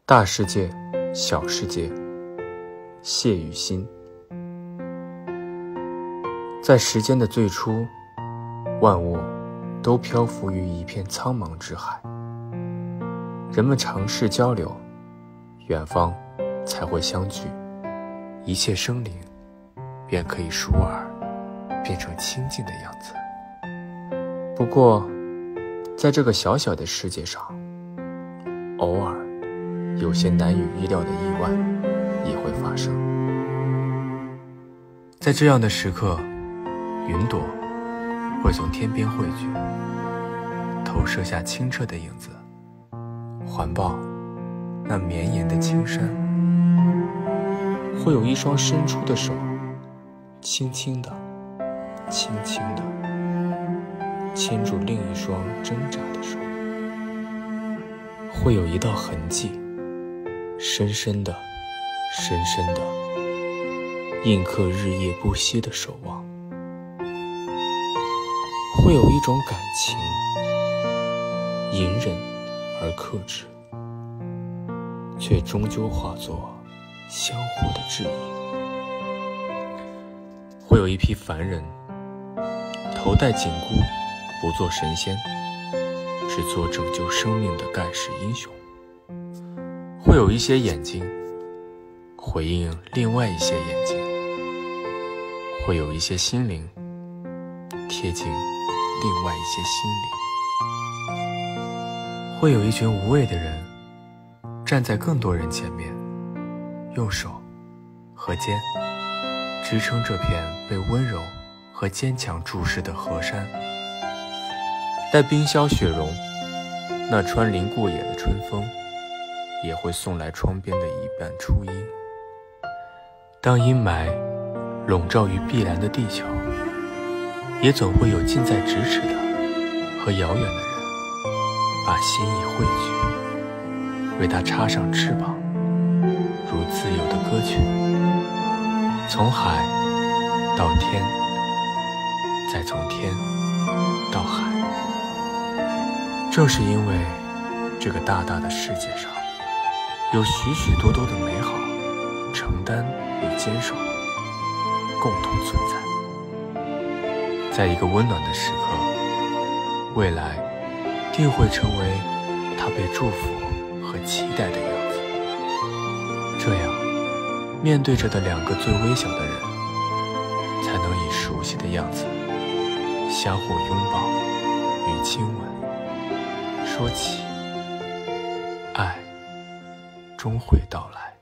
大世界，小世界，谢与心。在时间的最初，万物都漂浮于一片苍茫之海，人们尝试交流，远方才会相聚，一切生灵便可以熟耳，变成亲近的样子。不过在这个小小的世界上，偶尔有些难以预料的意外也会发生。在这样的时刻，云朵会从天边汇聚，投射下清澈的影子，环抱那绵延的青山。会有一双伸出的手，轻轻地轻轻地牵住另一双挣扎的手。会有一道痕迹，深深的深深的印刻日夜不息的守望。会有一种感情，隐忍而克制，却终究化作相互的质疑。会有一批凡人，头戴紧箍，不做神仙，只做拯救生命的盖世英雄。会有一些眼睛回应另外一些眼睛，会有一些心灵贴近另外一些心灵。会有一群无畏的人站在更多人前面，用手和肩支撑这片被温柔和坚强注视的河山。待冰消雪融，那穿林过野的春风也会送来窗边的一瓣初音。当阴霾笼罩于碧蓝的地球，也总会有近在咫尺的和遥远的人把心意汇聚，为它插上翅膀，如自由的歌曲，从海到天，再从天到海。正是因为这个大大的世界上有许许多多的美好、承担与坚守共同存在，在一个温暖的时刻，未来定会成为它被祝福和期待的样子。这样，面对着的两个最微小的人，才能以熟悉的样子相互拥抱与亲吻，说起爱终会到来。